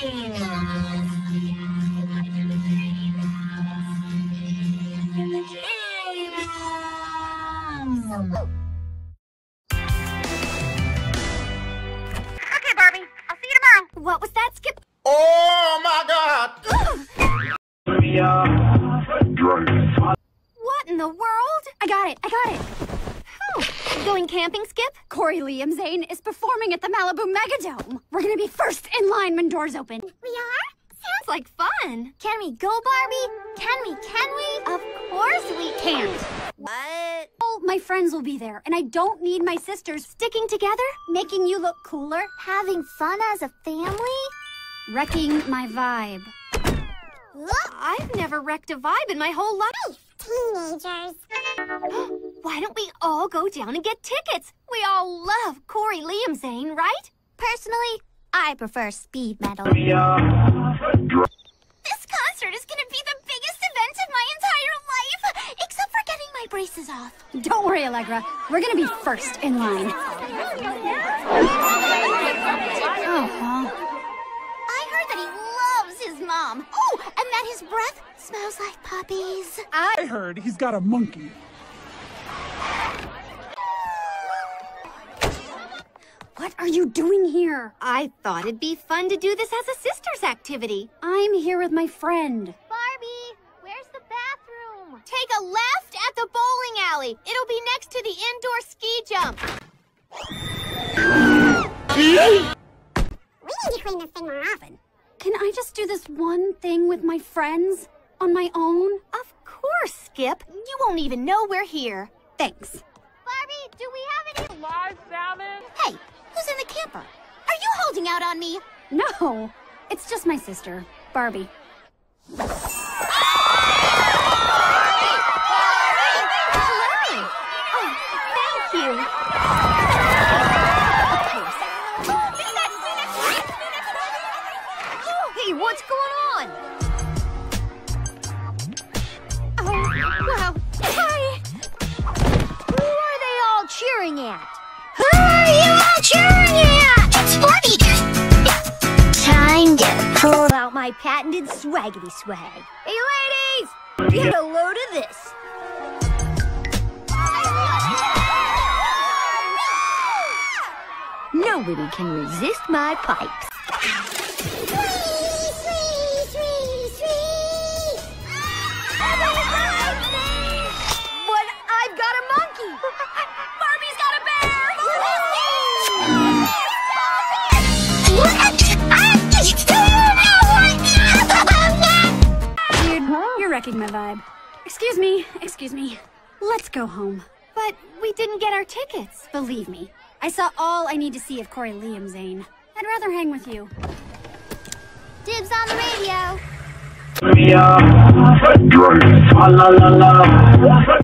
Okay, Barbie. I'll see you tomorrow. What was that, Skip? Oh my God! What in the world? I got it. Oh, going camping, Skip? Corey Liam Zane is performing at the Malibu Megadome. We're gonna be first in line when doors open. We are? Sounds like fun. Can we go, Barbie? Can we? Of course we can't. What? Oh, my friends will be there, and I don't need my sisters sticking together, making you look cooler, Having fun as a family? wrecking my vibe. I've never wrecked a vibe in my whole life. Teenagers. Why don't we all go down and get tickets? We all love Corey Liam Zane, right? Personally, I prefer speed metal. This concert is gonna be the biggest event of my entire life, except for getting my braces off. Don't worry, Allegra. We're gonna be first in line. Oh, well. I heard that he loves his mom. Oh, and that his breath smells like puppies. I heard he's got a monkey. What are you doing here? I thought it'd be fun to do this as a sisters activity. I'm here with my friend. Barbie, where's the bathroom? Take a left at the bowling alley. It'll be next to the indoor ski jump. We need to clean this thing more often. Can I just do this one thing with my friends on my own? Of course, Skip. You won't even know we're here. Thanks. Barbie, do we have any Live salmon? Hey, who's in the camper? Are you holding out on me? No, it's just my sister, Barbie. Thank you. Hey, what's going on? Oh, wow. Hi. Who are they all cheering at? Who are you all cheering at? It's Barbie. Time to pull out my patented swaggity swag. Hey, ladies, get a load of this. Nobody can resist my pipes. But I've got a monkey. Barbie's got a bear. Dude, you're wrecking my vibe. Excuse me. Let's go home. But we didn't get our tickets. Believe me, I saw all I need to see of Corey Liam Zane. I'd rather hang with you. Dibs on the radio. Yeah.